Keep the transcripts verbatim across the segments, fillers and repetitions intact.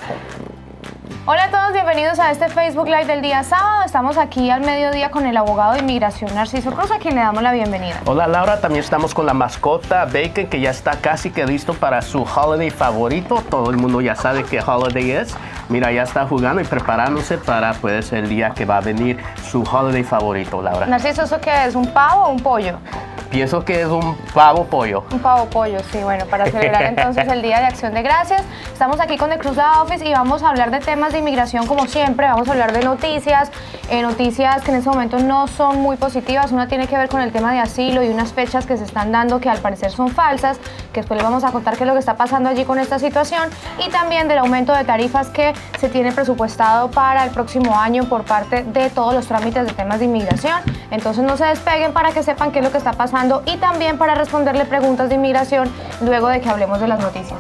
Hola a todos, bienvenidos a este Facebook Live del día sábado. Estamos aquí al mediodía con el abogado de inmigración Narciso Cruz, a quien le damos la bienvenida. Hola Laura, también estamos con la mascota Bacon, que ya está casi que listo para su holiday favorito. Todo el mundo ya sabe qué holiday es. Mira, ya está jugando y preparándose para pues el día que va a venir su holiday favorito, Laura. Narciso, ¿eso qué es? ¿Un pavo o un pollo? Pienso que es un pavo pollo. Un pavo pollo, sí, bueno, para celebrar entonces el Día de Acción de Gracias. Estamos aquí con el Cruz Law Office y vamos a hablar de temas de inmigración como siempre. Vamos a hablar de noticias, eh, noticias que en este momento no son muy positivas. Una tiene que ver con el tema de asilo y unas fechas que se están dando que al parecer son falsas, que después les vamos a contar qué es lo que está pasando allí con esta situación, y también del aumento de tarifas que se tiene presupuestado para el próximo año por parte de todos los trámites de temas de inmigración. Entonces no se despeguen para que sepan qué es lo que está pasando y también para responderle preguntas de inmigración luego de que hablemos de las noticias.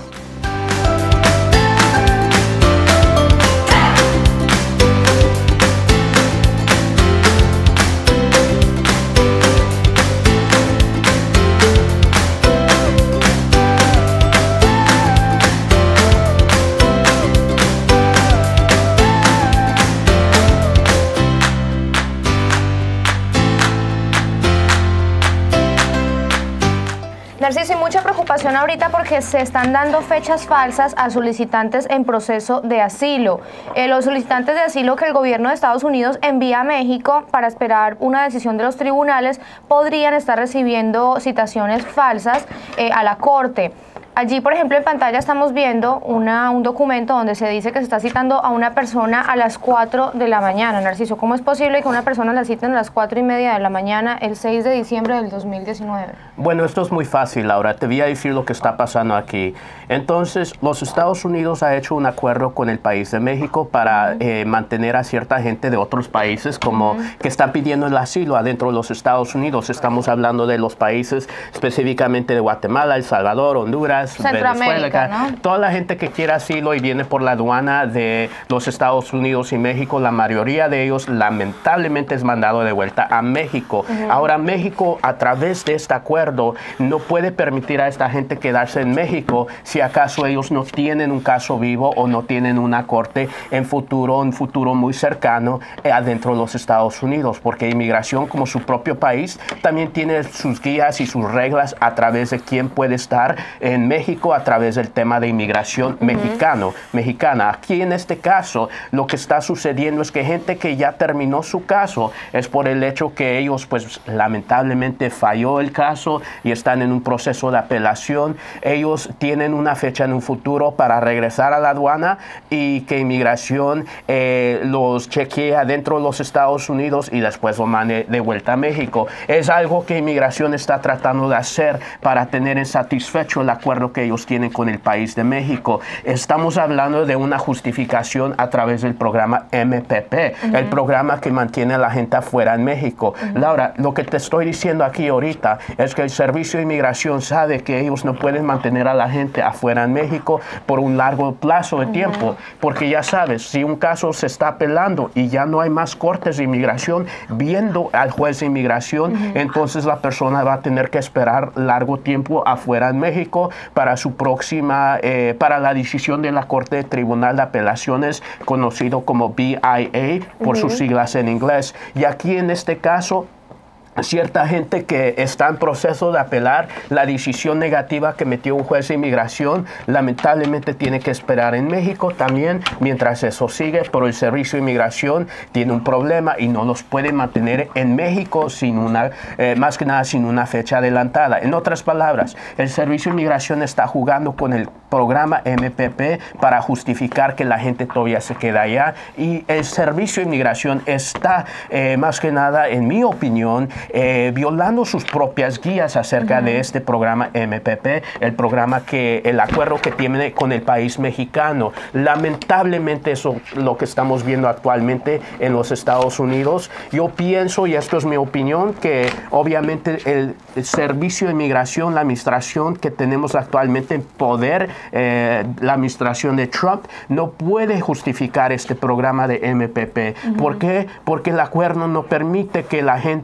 Narciso, y mucha preocupación ahorita porque se están dando fechas falsas a solicitantes en proceso de asilo. Eh, los solicitantes de asilo que el gobierno de Estados Unidos envía a México para esperar una decisión de los tribunales podrían estar recibiendo citaciones falsas eh, a la corte. Allí, por ejemplo, en pantalla estamos viendo una, un documento donde se dice que se está citando a una persona a las cuatro de la mañana. Narciso, ¿cómo es posible que una persona la citen a las cuatro y media de la mañana el seis de diciembre del dos mil diecinueve? Bueno, esto es muy fácil, Laura. Te voy a decir lo que está pasando aquí. Entonces, los Estados Unidos ha hecho un acuerdo con el país de México para uh-huh. eh, mantener a cierta gente de otros países como uh-huh. que están pidiendo el asilo adentro de los Estados Unidos. Estamos hablando de los países específicamente de Guatemala, El Salvador, Honduras, Venezuela, ¿no? Toda la gente que quiere asilo y viene por la aduana de los Estados Unidos y México, la mayoría de ellos lamentablemente es mandado de vuelta a México. Uh-huh. Ahora, México, a través de este acuerdo, no puede permitir a esta gente quedarse en México si acaso ellos no tienen un caso vivo o no tienen una corte en futuro, un futuro muy cercano eh, adentro de los Estados Unidos, porque inmigración, como su propio país, también tiene sus guías y sus reglas a través de quién puede estar en México a través del tema de inmigración uh-huh. mexicano, mexicana. Aquí en este caso lo que está sucediendo es que gente que ya terminó su caso es por el hecho que ellos pues lamentablemente falló el caso y están en un proceso de apelación. Ellos tienen una fecha en un futuro para regresar a la aduana y que inmigración eh, los chequea dentro de los Estados Unidos y después lo mande de vuelta a México. Es algo que inmigración está tratando de hacer para tener satisfecho el acuerdo que ellos tienen con el país de México. Estamos hablando de una justificación a través del programa M P P, uh-huh. el programa que mantiene a la gente afuera en México. Uh-huh. Laura, lo que te estoy diciendo aquí ahorita es que el Servicio de Inmigración sabe que ellos no pueden mantener a la gente afuera en México por un largo plazo de uh-huh. tiempo, porque ya sabes, si un caso se está apelando y ya no hay más cortes de inmigración viendo al juez de inmigración, uh-huh. entonces la persona va a tener que esperar largo tiempo afuera en México para su próxima, eh, para la decisión de la Corte de Tribunal de Apelaciones, conocido como B I A, por uh-huh. sus siglas en inglés. Y aquí en este caso, cierta gente que está en proceso de apelar la decisión negativa que metió un juez de inmigración, lamentablemente tiene que esperar en México también mientras eso sigue, pero el Servicio de Inmigración tiene un problema y no los puede mantener en México sin una, eh, más que nada sin una fecha adelantada. En otras palabras, el Servicio de Inmigración está jugando con el programa M P P para justificar que la gente todavía se queda allá, y el Servicio de Inmigración está, eh, más que nada, en mi opinión, eh, violando sus propias guías acerca uh-huh. de este programa M P P, el programa que, el acuerdo que tiene con el país mexicano. Lamentablemente eso es lo que estamos viendo actualmente en los Estados Unidos. Yo pienso, y esto es mi opinión, que obviamente el, el Servicio de Inmigración, la administración que tenemos actualmente en poder, eh, la administración de Trump, no puede justificar este programa de M P P. Uh-huh. ¿Por qué? Porque el acuerdo no permite que la gente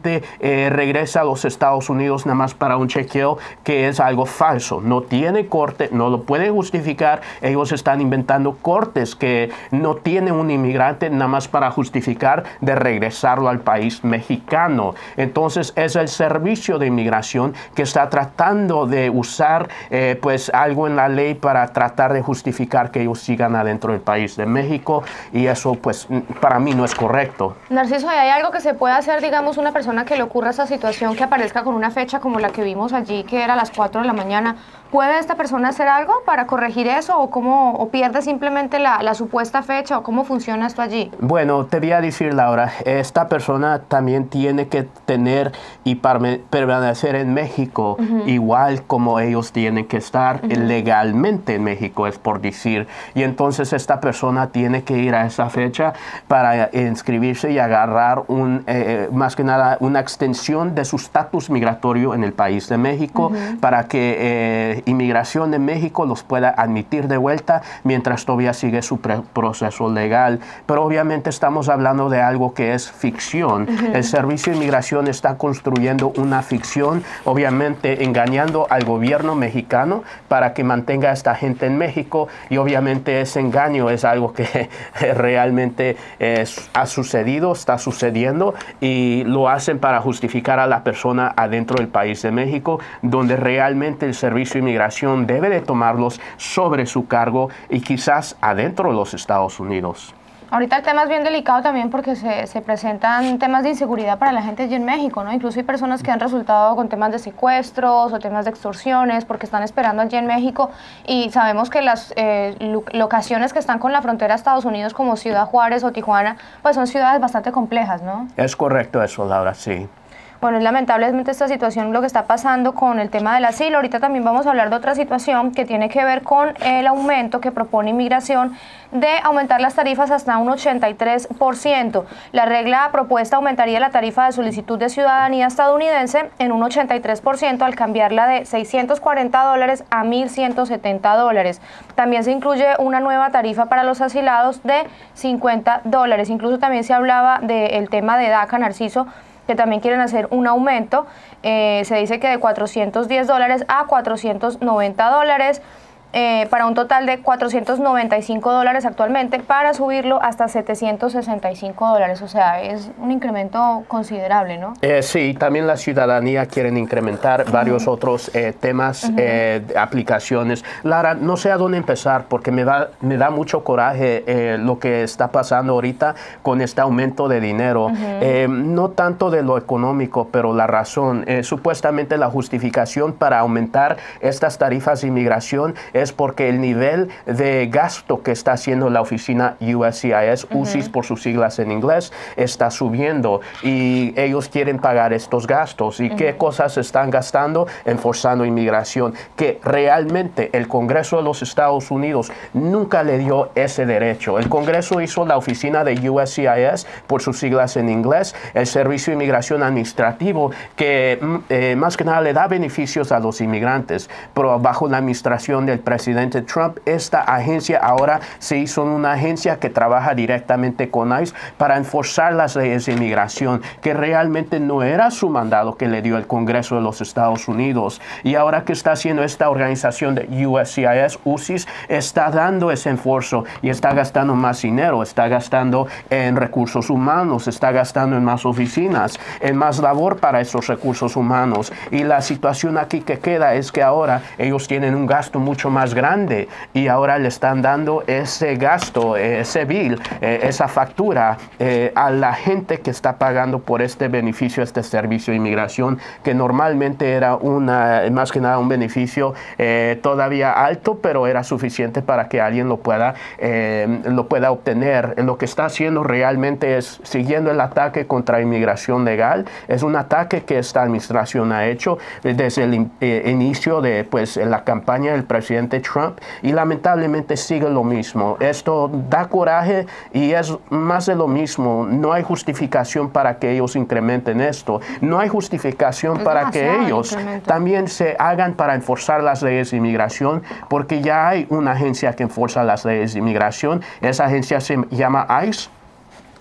eh, regresa a los Estados Unidos nada más para un chequeo, que es algo falso. No tiene corte, no lo pueden justificar. Ellos están inventando cortes que no tiene un inmigrante nada más para justificar de regresarlo al país mexicano. Entonces es el servicio de inmigración que está tratando de usar eh, pues algo en la ley para tratar de justificar que ellos sigan adentro del país de México, y eso pues para mí no es correcto. Narciso, ¿hay algo que se puede hacer, digamos, una persona que le ocurra esa situación, que aparezca con una fecha como la que vimos allí, que era a las cuatro de la mañana? ¿Puede esta persona hacer algo para corregir eso, o cómo, o pierde simplemente la, la supuesta fecha, o cómo funciona esto allí? Bueno, te voy a decir, Laura, esta persona también tiene que tener y permanecer en México, uh-huh. igual como ellos tienen que estar uh-huh. legalmente en México, es por decir. Y entonces esta persona tiene que ir a esa fecha para inscribirse y agarrar un, eh, más que nada una extensión de su estatus migratorio en el país de México, uh-huh. para que eh, Inmigración de México los pueda admitir de vuelta mientras todavía sigue su proceso legal. Pero obviamente estamos hablando de algo que es ficción. Uh-huh. El Servicio de Inmigración está construyendo una ficción, obviamente engañando al gobierno mexicano para que mantenga a esta gente en México, y obviamente ese engaño es algo que realmente es, ha sucedido, está sucediendo, y lo hacen para justificar a la persona adentro del país de México, donde realmente el Servicio de Inmigración debe de tomarlos sobre su cargo y quizás adentro de los Estados Unidos. Ahorita el tema es bien delicado también porque se, se presentan temas de inseguridad para la gente allí en México, ¿no? Incluso hay personas que han resultado con temas de secuestros o temas de extorsiones porque están esperando allí en México, y sabemos que las eh, locaciones que están con la frontera a Estados Unidos, como Ciudad Juárez o Tijuana, pues son ciudades bastante complejas, ¿no? Es correcto eso, Laura, sí. Bueno, es lamentablemente esta situación lo que está pasando con el tema del asilo. Ahorita también vamos a hablar de otra situación que tiene que ver con el aumento que propone Inmigración de aumentar las tarifas hasta un ochenta y tres por ciento. La regla propuesta aumentaría la tarifa de solicitud de ciudadanía estadounidense en un ochenta y tres por ciento al cambiarla de seiscientos cuarenta dólares a mil ciento setenta dólares. También se incluye una nueva tarifa para los asilados de cincuenta dólares. Incluso también se hablaba del tema de DACA, Narciso, que también quieren hacer un aumento. Eh, se dice que de cuatrocientos diez dólares a cuatrocientos noventa dólares, eh, para un total de cuatrocientos noventa y cinco dólares actualmente, para subirlo hasta setecientos sesenta y cinco dólares. O sea, es un incremento considerable, ¿no? Eh, sí, también la ciudadanía quieren incrementar uh-huh. varios otros eh, temas, uh-huh. eh, aplicaciones. Lara, no sé a dónde empezar porque me da, me da mucho coraje eh, lo que está pasando ahorita con este aumento de dinero. Uh-huh. eh, no tanto de lo económico, pero la razón. Eh, supuestamente la justificación para aumentar estas tarifas de inmigración es porque el nivel de gasto que está haciendo la oficina U S C I S, uh-huh. U S I S por sus siglas en inglés, está subiendo, y ellos quieren pagar estos gastos. ¿Y uh-huh. qué cosas están gastando? Enforzando inmigración, que realmente el Congreso de los Estados Unidos nunca le dio ese derecho. El Congreso hizo la oficina de U S C I S por sus siglas en inglés, el Servicio de Inmigración Administrativo, que eh, más que nada le da beneficios a los inmigrantes, pero bajo la administración del presidente Trump, esta agencia ahora se hizo una agencia que trabaja directamente con I C E para enforzar las leyes de inmigración, que realmente no era su mandado que le dio el Congreso de los Estados Unidos. Y ahora que está haciendo esta organización de U S C I S, U S I S, está dando ese esfuerzo y está gastando más dinero, está gastando en recursos humanos, está gastando en más oficinas, en más labor para esos recursos humanos. Y la situación aquí que queda es que ahora ellos tienen un gasto mucho más grande, y ahora le están dando ese gasto, ese bill, eh, esa factura eh, a la gente que está pagando por este beneficio, este servicio de inmigración, que normalmente era una, más que nada un beneficio eh, todavía alto, pero era suficiente para que alguien lo pueda, eh, lo pueda obtener. Lo que está haciendo realmente es siguiendo el ataque contra inmigración legal. Es un ataque que esta administración ha hecho desde el eh, inicio de pues, la campaña del presidente Trump, y lamentablemente sigue lo mismo. Esto da coraje y es más de lo mismo. No hay justificación para que ellos incrementen esto. No hay justificación es para que ellos incremento. también se hagan para enforzar las leyes de inmigración, porque ya hay una agencia que enforza las leyes de inmigración. Esa agencia se llama I C E.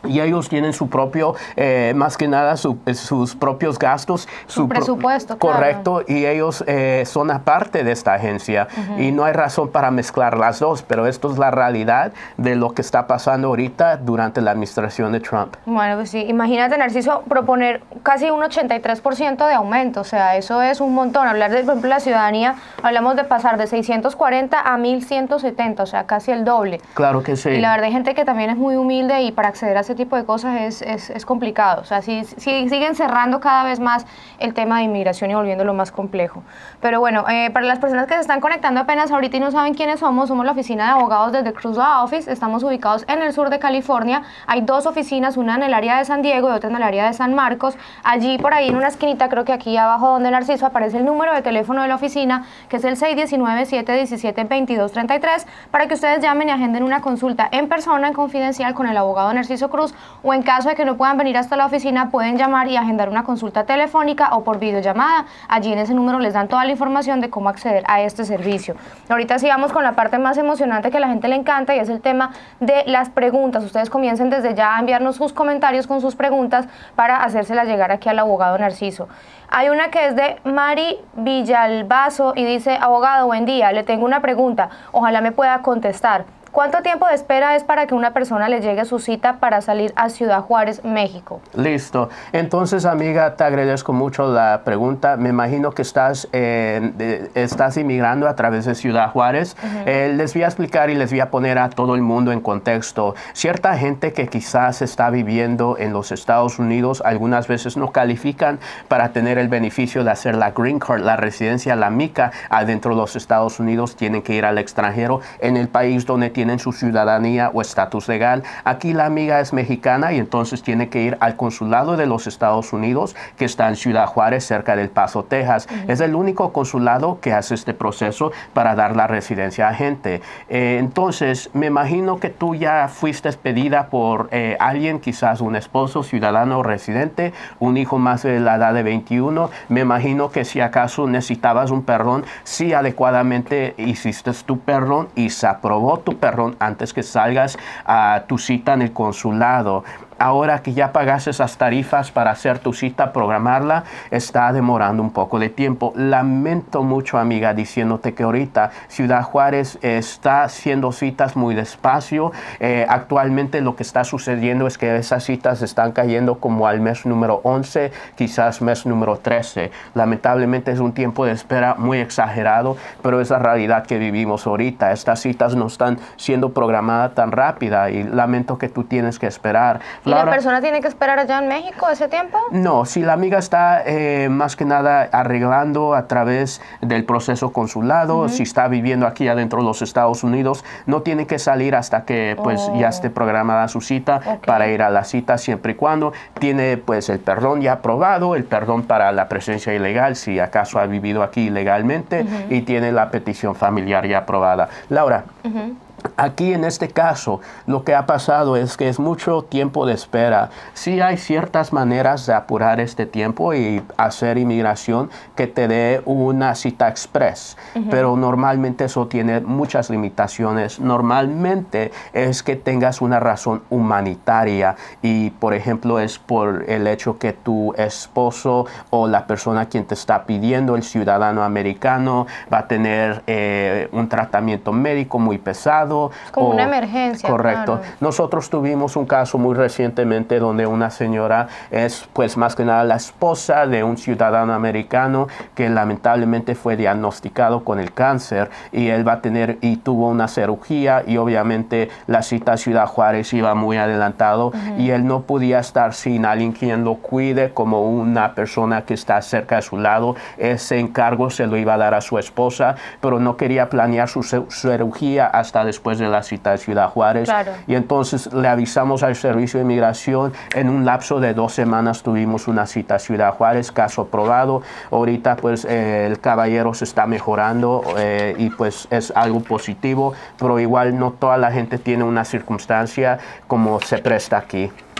y ellos tienen su propio, eh, más que nada, su, sus propios gastos. Su, su presupuesto, pro, correcto, claro. Y ellos eh, son aparte de esta agencia uh-huh. y no hay razón para mezclar las dos, pero esto es la realidad de lo que está pasando ahorita durante la administración de Trump. Bueno, pues sí, imagínate, Narciso, proponer casi un ochenta y tres por ciento de aumento, o sea, eso es un montón. Hablar de, por ejemplo, la ciudadanía, hablamos de pasar de seiscientos cuarenta a mil ciento setenta, o sea, casi el doble. Claro que sí. Y la verdad hay gente que también es muy humilde y para acceder a ese tipo de cosas es, es, es complicado. O sea, si, si siguen cerrando cada vez más el tema de inmigración y volviéndolo más complejo. Pero bueno, eh, para las personas que se están conectando apenas ahorita y no saben quiénes somos, somos la oficina de abogados desde Cruz Law Office. Estamos ubicados en el sur de California. Hay dos oficinas, una en el área de San Diego y otra en el área de San Marcos. Allí por ahí en una esquinita, creo que aquí abajo donde Narciso, aparece el número de teléfono de la oficina, que es el seis uno nueve, siete uno siete, dos dos tres tres, para que ustedes llamen y agenden una consulta en persona, en confidencial, con el abogado Narciso Cruz, o en caso de que no puedan venir hasta la oficina, pueden llamar y agendar una consulta telefónica o por videollamada. Allí en ese número les dan toda la información de cómo acceder a este servicio. Ahorita sí vamos con la parte más emocionante que a la gente le encanta, y es el tema de las preguntas. Ustedes comiencen desde ya a enviarnos sus comentarios con sus preguntas para hacérselas llegar aquí al abogado Narciso. Hay una que es de Mari Villalbazo y dice: abogado, buen día, le tengo una pregunta, ojalá me pueda contestar. ¿Cuánto tiempo de espera es para que una persona le llegue su cita para salir a Ciudad Juárez, México? Listo. Entonces, amiga, te agradezco mucho la pregunta. Me imagino que estás, eh, de, estás inmigrando a través de Ciudad Juárez. Uh-huh. eh, les voy a explicar y les voy a poner a todo el mundo en contexto. Cierta gente que quizás está viviendo en los Estados Unidos, algunas veces no califican para tener el beneficio de hacer la Green Card, la residencia, la mica, adentro de los Estados Unidos. Tienen que ir al extranjero en el país donde tienen tienen su ciudadanía o estatus legal. Aquí la amiga es mexicana y entonces tiene que ir al consulado de los Estados Unidos, que está en Ciudad Juárez, cerca del Paso, Texas. Uh-huh. Es el único consulado que hace este proceso para dar la residencia a gente. Eh, entonces, me imagino que tú ya fuiste pedida por eh, alguien, quizás un esposo, ciudadano o residente, un hijo más de la edad de veintiuno. Me imagino que si acaso necesitabas un perdón, sí adecuadamente hiciste tu perdón y se aprobó tu perdón antes que salgas a tu cita en el consulado. Ahora que ya pagaste esas tarifas para hacer tu cita, programarla, está demorando un poco de tiempo. Lamento mucho, amiga, diciéndote que ahorita Ciudad Juárez está haciendo citas muy despacio. Eh, actualmente lo que está sucediendo es que esas citas están cayendo como al mes número once, quizás mes número trece. Lamentablemente es un tiempo de espera muy exagerado, pero es la realidad que vivimos ahorita. Estas citas no están siendo programadas tan rápida y lamento que tú tienes que esperar. ¿Y Laura, la persona tiene que esperar allá en México ese tiempo? No, si la amiga está eh, más que nada arreglando a través del proceso consulado, uh-huh. si está viviendo aquí adentro de los Estados Unidos, no tiene que salir hasta que pues oh. ya esté programada su cita okay. para ir a la cita, siempre y cuando tiene pues el perdón ya aprobado, el perdón para la presencia ilegal, si acaso ha vivido aquí ilegalmente, uh-huh. y tiene la petición familiar ya aprobada. Laura, uh-huh. aquí en este caso lo que ha pasado es que es mucho tiempo de espera. Sí hay ciertas maneras de apurar este tiempo y hacer inmigración que te dé una cita express, uh-huh. pero normalmente eso tiene muchas limitaciones. Normalmente es que tengas una razón humanitaria y, por ejemplo, es por el hecho que tu esposo o la persona quien te está pidiendo, el ciudadano americano, va a tener eh, un tratamiento médico muy pesado. Como o, una emergencia. Correcto. Claro. Nosotros tuvimos un caso muy recientemente donde una señora es pues más que nada la esposa de un ciudadano americano que lamentablemente fue diagnosticado con el cáncer y él va a tener y tuvo una cirugía y obviamente la cita a Ciudad Juárez iba muy adelantado uh-huh. y él no podía estar sin alguien quien lo cuide como una persona que está cerca de su lado. Ese encargo se lo iba a dar a su esposa, pero no quería planear su cirugía hasta después de la cita de Ciudad Juárez. Claro. Y entonces le avisamos al Servicio de Inmigración. En un lapso de dos semanas tuvimos una cita a Ciudad Juárez, caso aprobado. Ahorita pues eh, el caballero se está mejorando eh, y pues es algo positivo, pero igual no toda la gente tiene una circunstancia como se presta aquí.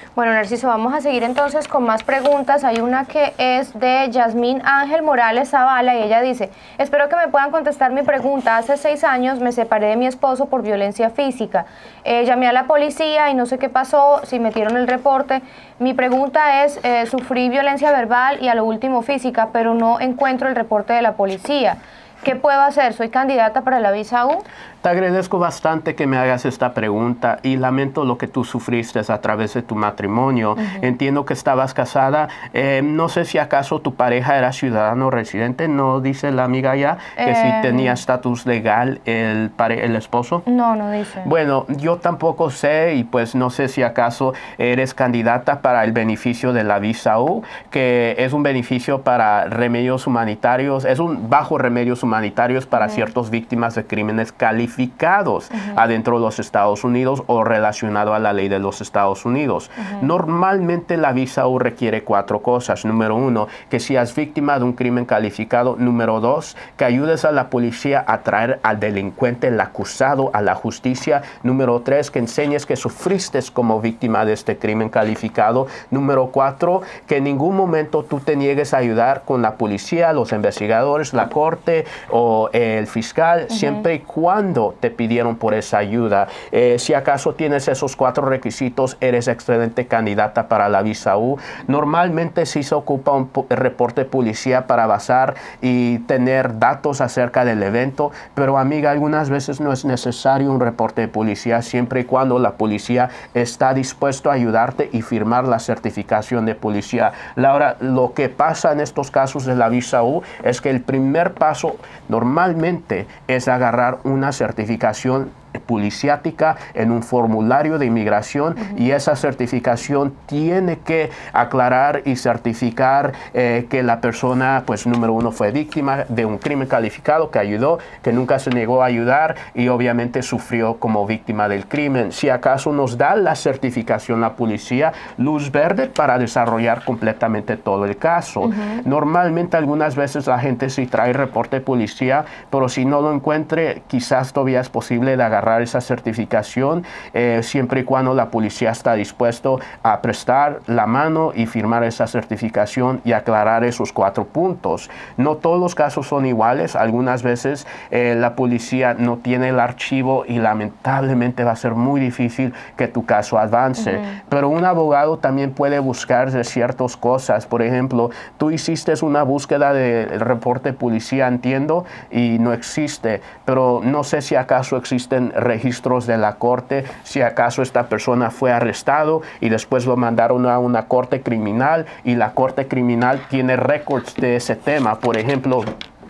Bueno, Narciso, vamos a seguir entonces con más preguntas. Hay una que es de Yasmín Ángel Morales Zavala y ella dice: espero que me puedan contestar mi pregunta. Hace seis años me separé de mi esposo por violencia física. Eh, llamé a la policía y no sé qué pasó, si metieron el reporte. Mi pregunta es, eh, sufrí violencia verbal y a lo último física, pero no encuentro el reporte de la policía. ¿Qué puedo hacer? ¿Soy candidata para la visa U? Te agradezco bastante que me hagas esta pregunta y lamento lo que tú sufriste a través de tu matrimonio. Uh-huh. Entiendo que estabas casada. Eh, no sé si acaso tu pareja era ciudadano residente. ¿No dice la amiga ya que eh, si tenía estatus legal el, el esposo? No, no dice. Bueno, yo tampoco sé y pues no sé si acaso eres candidata para el beneficio de la visa U, que es un beneficio para remedios humanitarios, es un bajo remedios humanitarios para uh-huh. ciertas víctimas de crímenes calificados. Uh-huh. adentro de los Estados Unidos o relacionado a la ley de los Estados Unidos. Uh-huh. Normalmente la visa U requiere cuatro cosas. Número uno, que seas víctima de un crimen calificado. Número dos, que ayudes a la policía a traer al delincuente, el acusado, a la justicia. Número tres, que enseñes que sufriste como víctima de este crimen calificado. Número cuatro, que en ningún momento tú te niegues a ayudar con la policía, los investigadores, la corte o el fiscal, uh-huh. siempre y cuando te pidieron por esa ayuda. Eh, si acaso tienes esos cuatro requisitos, eres excelente candidata para la visa U. Normalmente sí se ocupa un reporte de policía para basar y tener datos acerca del evento, pero amiga, algunas veces no es necesario un reporte de policía siempre y cuando la policía está dispuesto a ayudarte y firmar la certificación de policía. Laura, lo que pasa en estos casos de la visa U es que el primer paso normalmente es agarrar una certificación certificación policiática en un formulario de inmigración uh-huh. y esa certificación tiene que aclarar y certificar eh, que la persona, pues número uno, fue víctima de un crimen calificado, que ayudó, que nunca se negó a ayudar y obviamente sufrió como víctima del crimen. Si acaso nos da la certificación la policía, luz verde para desarrollar completamente todo el caso. Uh-huh. Normalmente algunas veces la gente sí trae reporte de policía, pero si no lo encuentre, quizás todavía es posible de agarrar esa certificación eh, siempre y cuando la policía está dispuesto a prestar la mano y firmar esa certificación y aclarar esos cuatro puntos. No todos los casos son iguales. Algunas veces eh, la policía no tiene el archivo y lamentablemente va a ser muy difícil que tu caso avance. Uh-huh. Pero un abogado también puede buscar de ciertas cosas. Por ejemplo, tú hiciste una búsqueda del reporte de policía, entiendo, y no existe, pero no sé si acaso existen registros de la corte, si acaso esta persona fue arrestado y después lo mandaron a una corte criminal y la corte criminal tiene récords de ese tema. Por ejemplo,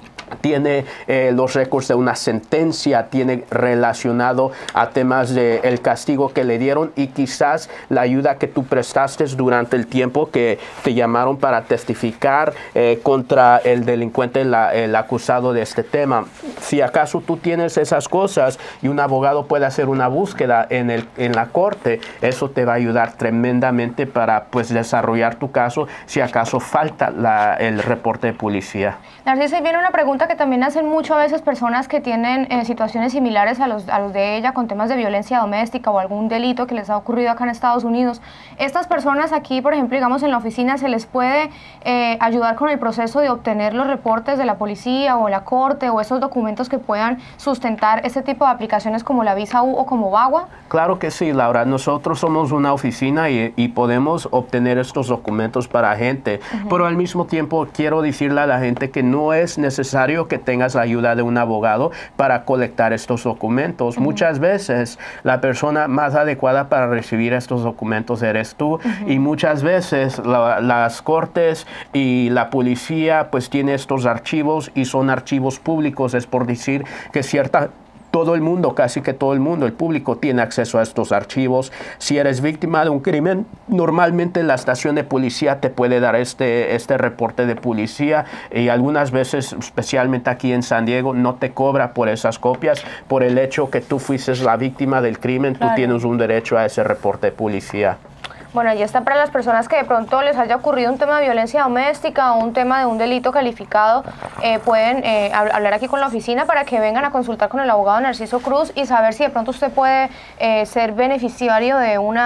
tiene eh, los récords de una sentencia, tiene relacionado a temas del de castigo que le dieron y quizás la ayuda que tú prestaste durante el tiempo que te llamaron para testificar eh, contra el delincuente, la, el acusado de este tema. Si acaso tú tienes esas cosas y un abogado puede hacer una búsqueda en, el, en la corte, eso te va a ayudar tremendamente para pues desarrollar tu caso si acaso falta la, el reporte de policía. Narciso, y viene una pregunta que también hacen mucho a veces personas que tienen eh, situaciones similares a los, a los de ella, con temas de violencia doméstica o algún delito que les ha ocurrido acá en Estados Unidos. Estas personas aquí, por ejemplo, digamos en la oficina, ¿se les puede eh, ayudar con el proceso de obtener los reportes de la policía o la corte o esos documentos que puedan sustentar este tipo de aplicaciones como la visa U o como VAWA? Claro que sí, Laura. Nosotros somos una oficina y, y podemos obtener estos documentos para gente, uh-huh. pero al mismo tiempo quiero decirle a la gente que no es necesario que tengas la ayuda de un abogado para colectar estos documentos. Uh-huh. Muchas veces la persona más adecuada para recibir estos documentos eres tú, uh-huh. y muchas veces la, las cortes y la policía pues tiene estos archivos y son archivos públicos, es por decir que cierta todo el mundo, casi que todo el mundo, el público tiene acceso a estos archivos. Si eres víctima de un crimen, normalmente la estación de policía te puede dar este, este reporte de policía y algunas veces, especialmente aquí en San Diego, no te cobra por esas copias. Por el hecho que tú fuiste la víctima del crimen, claro, tú tienes un derecho a ese reporte de policía. Bueno, ahí está para las personas que de pronto les haya ocurrido un tema de violencia doméstica o un tema de un delito calificado, eh, pueden eh, hablar aquí con la oficina para que vengan a consultar con el abogado Narciso Cruz y saber si de pronto usted puede eh, ser beneficiario de una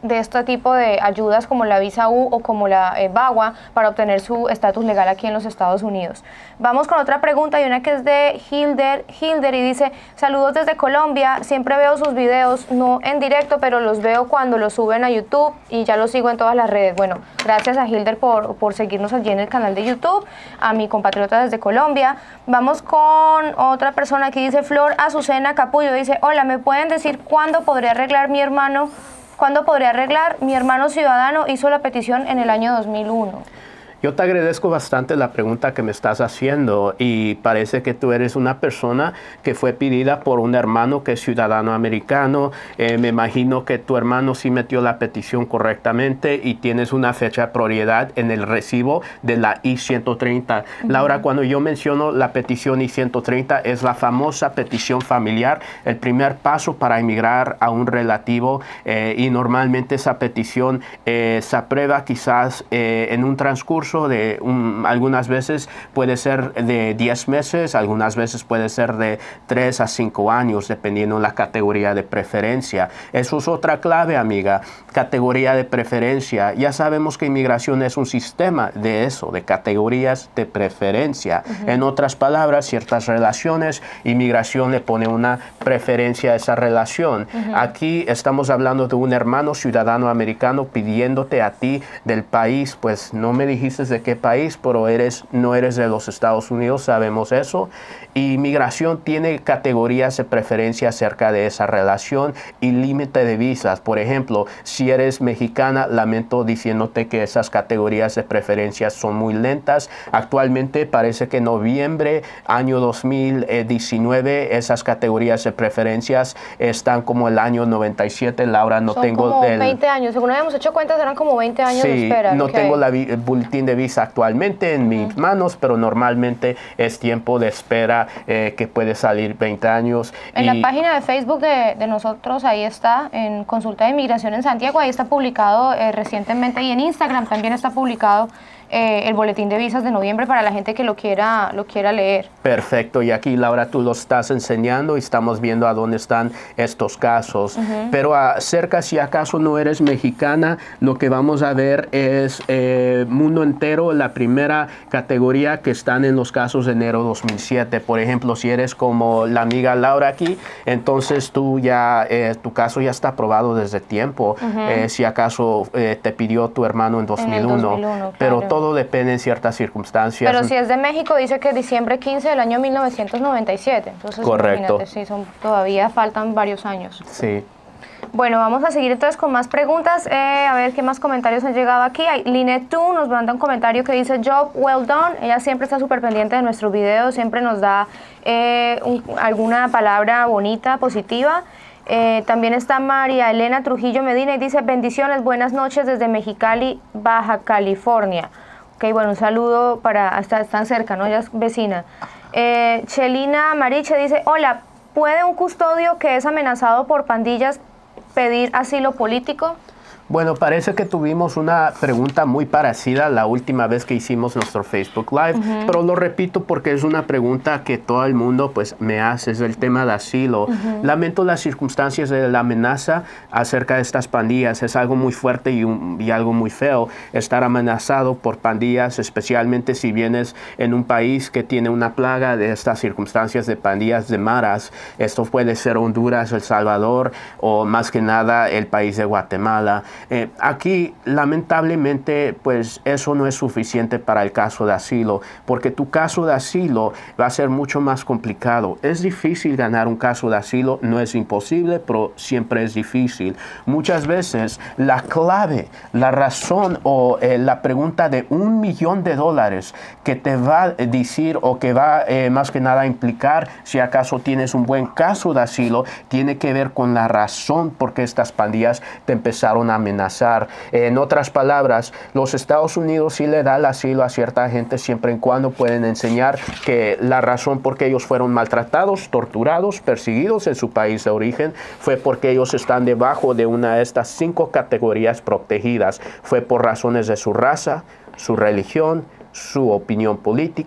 de este tipo de ayudas como la visa U o como la eh, VAWA para obtener su estatus legal aquí en los Estados Unidos. Vamos con otra pregunta, hay una que es de Hilder, Hilder y dice, saludos desde Colombia, siempre veo sus videos, no en directo, pero los veo cuando los suben a YouTube y ya los sigo en todas las redes. Bueno, gracias a Hilder por, por seguirnos allí en el canal de YouTube, a mi compatriota desde Colombia. Vamos con otra persona que dice, Flor Azucena Capullo, dice, hola, ¿me pueden decir cuándo podría arreglar mi hermano? ¿Cuándo podría arreglar? Mi hermano ciudadano hizo la petición en el año dos mil uno. Yo te agradezco bastante la pregunta que me estás haciendo y parece que tú eres una persona que fue pedida por un hermano que es ciudadano americano. Eh, me imagino que tu hermano sí metió la petición correctamente y tienes una fecha de prioridad en el recibo de la I ciento treinta. Uh-huh. Laura, cuando yo menciono la petición I ciento treinta es la famosa petición familiar, el primer paso para emigrar a un relativo eh, y normalmente esa petición eh, se aprueba quizás eh, en un transcurso de un, algunas veces puede ser de diez meses, algunas veces puede ser de tres a cinco años, dependiendo de la categoría de preferencia. Eso es otra clave, amiga, categoría de preferencia. Ya sabemos que inmigración es un sistema de eso, de categorías de preferencia. Uh-huh. En otras palabras, ciertas relaciones, inmigración le pone una preferencia a esa relación. Uh-huh. Aquí estamos hablando de un hermano ciudadano americano pidiéndote a ti del país, pues no me dijiste de qué país, pero eres, no eres de los Estados Unidos, sabemos eso. Y inmigración tiene categorías de preferencia acerca de esa relación y límite de visas. Por ejemplo, si eres mexicana, lamento diciéndote que esas categorías de preferencia son muy lentas. Actualmente parece que en noviembre, año dos mil diecinueve, esas categorías de preferencias están como el año noventa y siete. Laura, no son tengo... como del, veinte años. Según habíamos hecho cuentas, eran como veinte años sí, de espera. no okay. tengo la, el boletín de visa actualmente en mis uh-huh. manos, pero normalmente es tiempo de espera eh, que puede salir veinte años. En y la página de Facebook de, de nosotros, ahí está, en Consulta de Inmigración en Santiago, ahí está publicado eh, recientemente, y en Instagram también está publicado Eh, el boletín de visas de noviembre para la gente que lo quiera, lo quiera leer. Perfecto, y aquí Laura tú lo estás enseñando y estamos viendo a dónde están estos casos. Uh-huh. Pero acerca si acaso no eres mexicana, lo que vamos a ver es eh, mundo entero, la primera categoría que están en los casos de enero dos mil siete. Por ejemplo, si eres como la amiga Laura aquí, entonces tú ya, eh, tu caso ya está aprobado desde tiempo. Uh-huh. eh, si acaso eh, te pidió tu hermano en dos mil uno. En el dos mil uno, pero claro. Todo depende en ciertas circunstancias. Pero si es de México, dice que diciembre quince del año mil novecientos noventa y siete. Entonces, correcto. Imagínate, sí, son, todavía faltan varios años. Sí. Bueno, vamos a seguir entonces con más preguntas. Eh, a ver qué más comentarios han llegado aquí. Linet Tu nos manda un comentario que dice, job well done. Ella siempre está súper pendiente de nuestros videos, siempre nos da eh, un, alguna palabra bonita, positiva. Eh, también está María Elena Trujillo Medina y dice, bendiciones, buenas noches desde Mexicali, Baja California. Ok, bueno, un saludo para, hasta están cerca, ¿no? Ella es vecina. Eh, Chelina Mariche dice, hola, ¿puede un custodio que es amenazado por pandillas pedir asilo político? Bueno, parece que tuvimos una pregunta muy parecida la última vez que hicimos nuestro Facebook Live, uh-huh. pero lo repito porque es una pregunta que todo el mundo pues me hace, es el tema de asilo. Uh-huh. Lamento las circunstancias de la amenaza acerca de estas pandillas, es algo muy fuerte y, un, y algo muy feo estar amenazado por pandillas, especialmente si vienes en un país que tiene una plaga de estas circunstancias de pandillas de maras. Esto puede ser Honduras, El Salvador o más que nada el país de Guatemala. Eh, aquí, lamentablemente, pues eso no es suficiente para el caso de asilo, porque tu caso de asilo va a ser mucho más complicado. Es difícil ganar un caso de asilo, no es imposible, pero siempre es difícil. Muchas veces la clave, la razón o eh, la pregunta de un millón de dólares que te va a decir o que va eh, más que nada a implicar si acaso tienes un buen caso de asilo, tiene que ver con la razón por qué estas pandillas te empezaron a amenazar. En otras palabras, los Estados Unidos sí le da el asilo a cierta gente siempre y cuando pueden enseñar que la razón por qué ellos fueron maltratados, torturados, perseguidos en su país de origen fue porque ellos están debajo de una de estas cinco categorías protegidas. Fue por razones de su raza, su religión, su opinión política,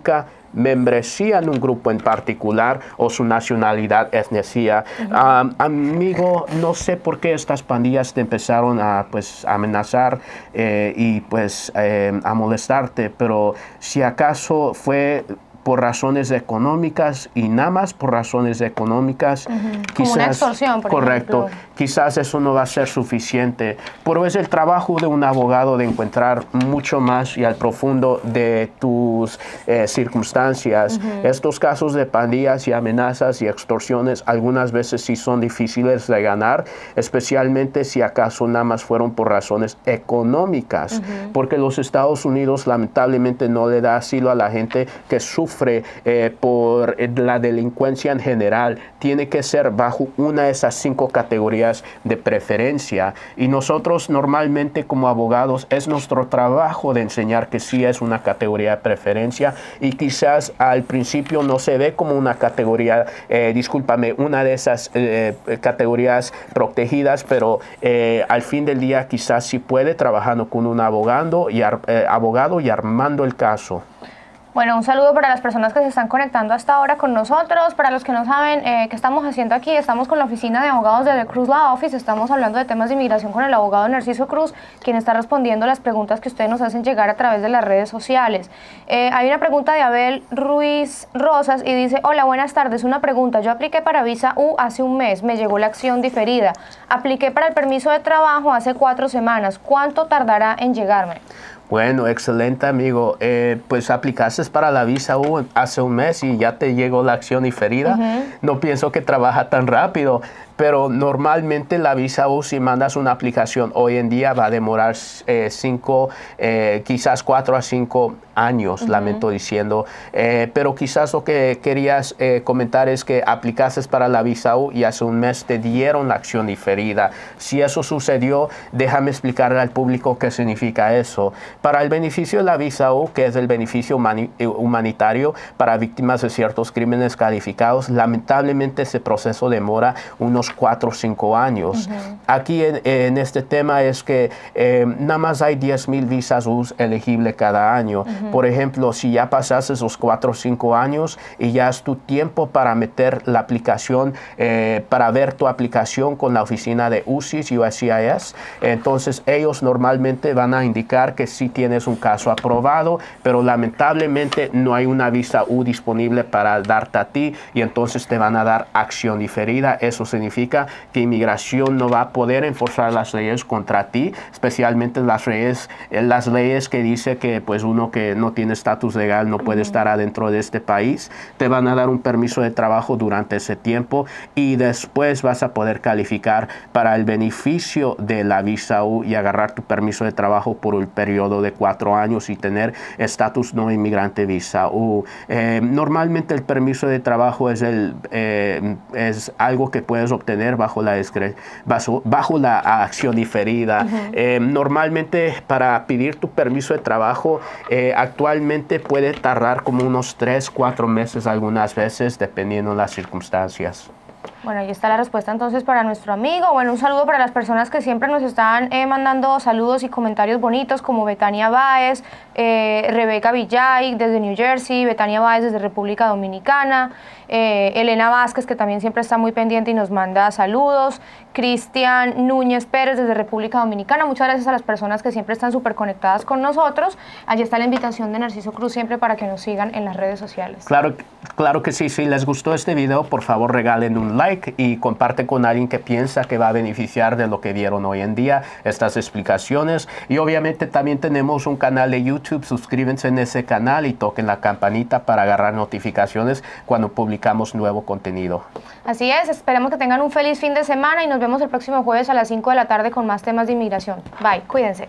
membresía en un grupo en particular o su nacionalidad, etnicidad. Uh-huh. um, amigo, no sé por qué estas pandillas te empezaron a pues, amenazar eh, y pues eh, a molestarte, pero si acaso fue por razones económicas y nada más por razones económicas, uh-huh. quizás, como una extorsión, por correcto, ejemplo. Quizás eso no va a ser suficiente, pero es el trabajo de un abogado de encontrar mucho más y al profundo de tus eh, circunstancias. Uh-huh. Estos casos de pandillas y amenazas y extorsiones algunas veces sí son difíciles de ganar, especialmente si acaso nada más fueron por razones económicas, uh-huh. porque los Estados Unidos lamentablemente no le da asilo a la gente que sufre eh, por la delincuencia en general. Tiene que ser bajo una de esas cinco categorías de preferencia, y nosotros normalmente como abogados es nuestro trabajo de enseñar que sí es una categoría de preferencia, y quizás al principio no se ve como una categoría, eh, discúlpame, una de esas eh, categorías protegidas, pero eh, al fin del día quizás sí puede trabajando con un abogado y, eh, abogado y armando el caso. Bueno, un saludo para las personas que se están conectando hasta ahora con nosotros. Para los que no saben eh, qué estamos haciendo aquí, estamos con la oficina de abogados de The Cruz Law Office. Estamos hablando de temas de inmigración con el abogado Narciso Cruz, quien está respondiendo las preguntas que ustedes nos hacen llegar a través de las redes sociales. Eh, hay una pregunta de Abel Ruiz Rosas y dice: hola, buenas tardes. Una pregunta. Yo apliqué para visa U hace un mes. Me llegó la acción diferida. Apliqué para el permiso de trabajo hace cuatro semanas. ¿Cuánto tardará en llegarme? Bueno, excelente, amigo. Eh, pues aplicaste para la visa U hace un mes y ya te llegó la acción diferida. Uh-huh. No pienso que trabaja tan rápido, pero normalmente la visa U, si mandas una aplicación hoy en día, va a demorar eh, cinco, eh, quizás cuatro a cinco años, uh-huh. lamento diciendo. Eh, pero quizás lo que querías eh, comentar es que aplicaste para la visa U y hace un mes te dieron la acción diferida. Si eso sucedió, déjame explicarle al público qué significa eso. Para el beneficio de la visa U, que es el beneficio humani humanitario para víctimas de ciertos crímenes calificados, lamentablemente ese proceso demora unos cuatro o cinco años. Uh-huh. Aquí en, en este tema es que eh, nada más hay diez mil visas U elegibles cada año. Uh-huh. Por ejemplo, si ya pasaste esos cuatro o cinco años y ya es tu tiempo para meter la aplicación, eh, para ver tu aplicación con la oficina de U C I S, U S C I S, entonces ellos normalmente van a indicar que sí tienes un caso aprobado, pero lamentablemente no hay una visa U disponible para darte a ti, y entonces te van a dar acción diferida. Eso significa que inmigración no va a poder enforzar las leyes contra ti, especialmente las leyes, las leyes que dice que pues uno que no tiene estatus legal no puede uh-huh. estar adentro de este país. Te van a dar un permiso de trabajo durante ese tiempo y después vas a poder calificar para el beneficio de la visa U y agarrar tu permiso de trabajo por el periodo de cuatro años y tener estatus no inmigrante visa U. Eh, normalmente el permiso de trabajo es, el, eh, es algo que puedes obtener bajo la, bajo, bajo la acción diferida. Uh-huh. eh, normalmente para pedir tu permiso de trabajo eh, actualmente puede tardar como unos tres, cuatro meses algunas veces, dependiendo de las circunstancias. Bueno, ahí está la respuesta entonces para nuestro amigo. Bueno, un saludo para las personas que siempre nos están eh, mandando saludos y comentarios bonitos, como Betania Báez, eh, Rebeca Villay desde New Jersey, Betania Báez desde República Dominicana, eh, Elena Vázquez, que también siempre está muy pendiente y nos manda saludos, Cristian Núñez Pérez desde República Dominicana. Muchas gracias a las personas que siempre están súper conectadas con nosotros. Allí está la invitación de Narciso Cruz siempre para que nos sigan en las redes sociales. Claro, claro que sí. Si les gustó este video, por favor regalen un like y comparte con alguien que piensa que va a beneficiar de lo que vieron hoy en día, estas explicaciones. Y obviamente también tenemos un canal de YouTube. Suscríbanse en ese canal y toquen la campanita para agarrar notificaciones cuando publicamos nuevo contenido. Así es, esperemos que tengan un feliz fin de semana y nos vemos el próximo jueves a las cinco de la tarde con más temas de inmigración. Bye, cuídense.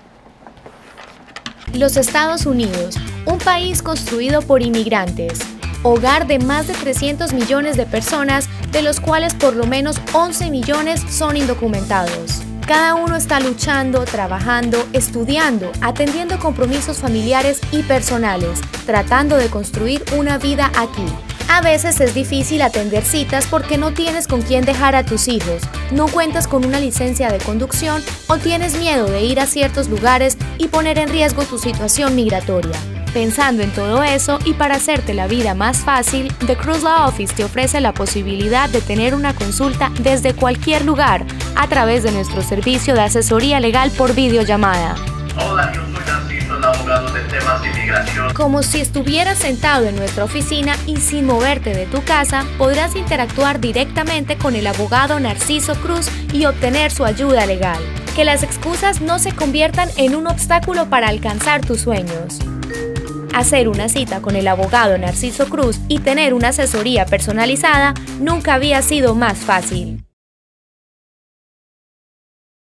Los Estados Unidos, un país construido por inmigrantes, hogar de más de trescientos millones de personas, de los cuales por lo menos once millones son indocumentados. Cada uno está luchando, trabajando, estudiando, atendiendo compromisos familiares y personales, tratando de construir una vida aquí. A veces es difícil atender citas porque no tienes con quién dejar a tus hijos, no cuentas con una licencia de conducción o tienes miedo de ir a ciertos lugares y poner en riesgo tu situación migratoria. Pensando en todo eso y para hacerte la vida más fácil, The Cruz Law Office te ofrece la posibilidad de tener una consulta desde cualquier lugar a través de nuestro servicio de asesoría legal por videollamada. Hola, yo soy Narciso, el abogado de temas de inmigración. Como si estuvieras sentado en nuestra oficina y sin moverte de tu casa, podrás interactuar directamente con el abogado Narciso Cruz y obtener su ayuda legal. Que las excusas no se conviertan en un obstáculo para alcanzar tus sueños. Hacer una cita con el abogado Narciso Cruz y tener una asesoría personalizada nunca había sido más fácil.